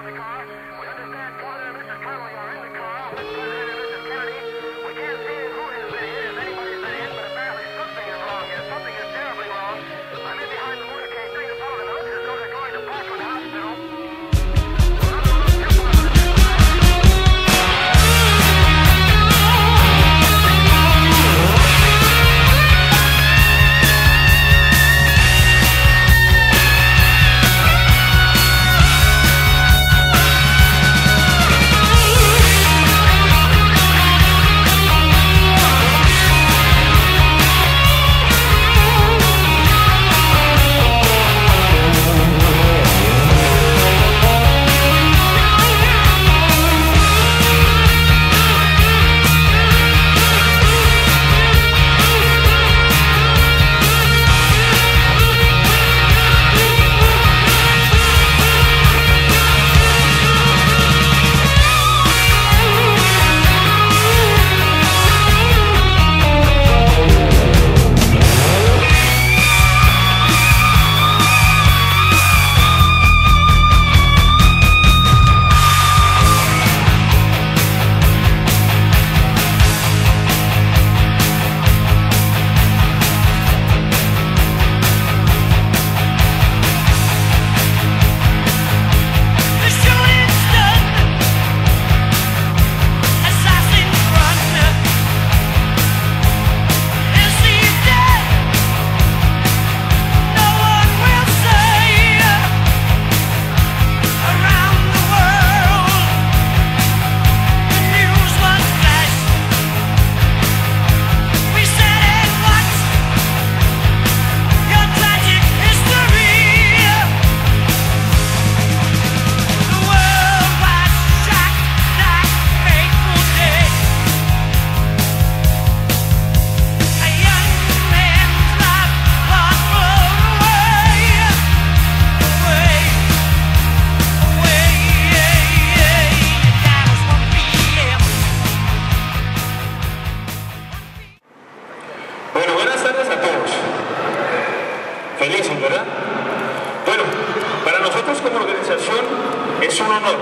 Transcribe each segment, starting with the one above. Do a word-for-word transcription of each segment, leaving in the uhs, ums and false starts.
Felices, ¿verdad? Bueno, para nosotros como organización es un honor,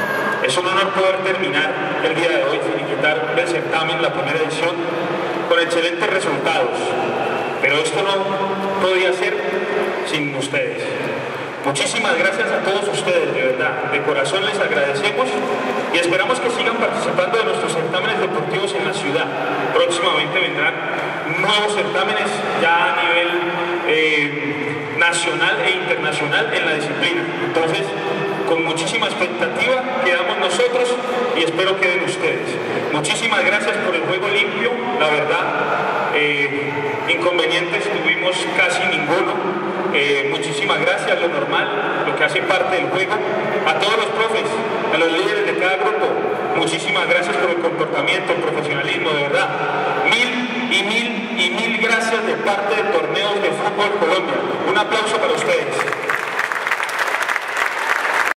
es un honor poder terminar el día de hoy, finiquitar el certamen, la primera edición, con excelentes resultados. Pero esto no podía ser sin ustedes. Muchísimas gracias a todos ustedes, de verdad, de corazón les agradecemos y esperamos que sigan participando de nuestros certámenes deportivos en la ciudad. Próximamente vendrán nuevos certámenes ya a nivel eh, nacional e internacional en la disciplina. Entonces, con muchísima expectativa quedamos nosotros y espero queden ustedes. Muchísimas gracias por el juego limpio, la verdad, eh, inconvenientes tuvimos casi ninguno. Eh, muchísimas gracias, lo normal, lo que hace parte del juego. A todos los profes, a los líderes de cada grupo, muchísimas gracias por el comportamiento, el profesionalismo, de verdad. Mil y mil y mil gracias de parte de Torneos de Fútbol Colombia. Un aplauso para ustedes.